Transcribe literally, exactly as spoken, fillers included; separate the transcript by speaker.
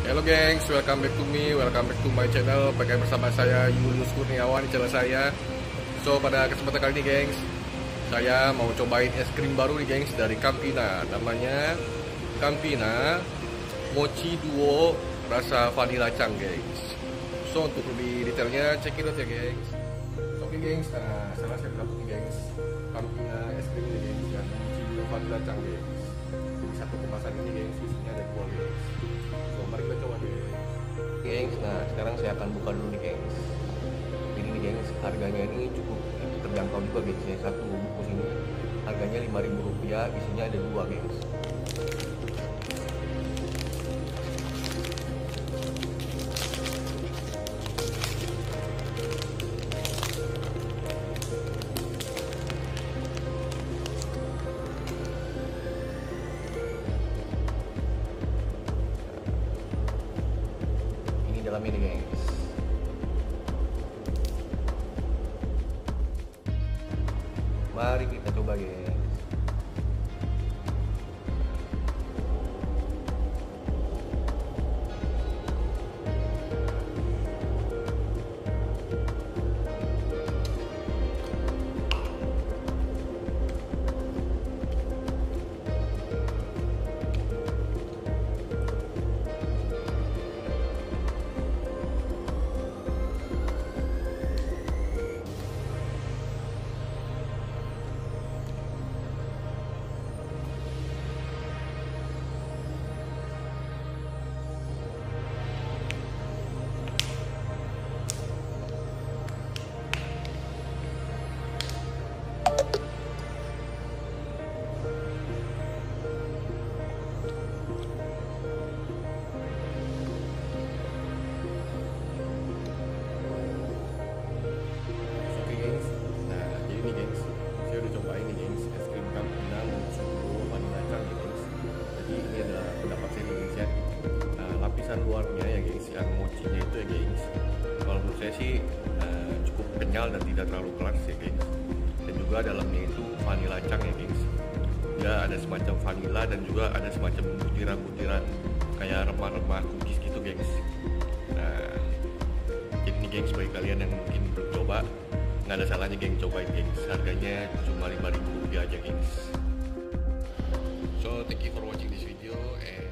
Speaker 1: Halo gengs, welcome back to me, welcome back to my channel. Pakai bersama saya Julius Kurniawan di channel saya. So pada kesempatan kali ini gengs, saya mau cobain es krim baru nih gengs dari Campina. Namanya Campina Mochi Duo rasa vanilla chang gengs. So untuk lebih detailnya check it out ya gengs. Oke gengs, nah salah saya dapat nih gengs Campina es krim ini gengs dan Mochi Duo vanilla chang gengs. Di satu kemasan ini gengs isinya ada dua gengs. So mari kita coba deh gengs. Nah sekarang saya akan buka dulu nih gengs. Ini nih gengs, harganya ini cukup terjangkau juga gengs ya. Satu bungkus ini harganya lima ribu rupiah, isinya ada dua gengs. Dalam ini gengs, mari kita coba gengs. Lapisan luarnya ya gengs, yang mochinya itu ya gengs, kalau menurut saya sih uh, cukup kenyal dan tidak terlalu keras ya gengs. Dan juga dalamnya itu vanilla chang ya gengs. Ya ada semacam vanilla dan juga ada semacam butiran-butiran kayak remah-remah cookies gitu gengs. Nah jadi nih gengs, bagi kalian yang mungkin belum coba, nggak ada salahnya gengs cobain gengs. Harganya cuma lima ribu rupiah aja gengs. So thank you for watching this video and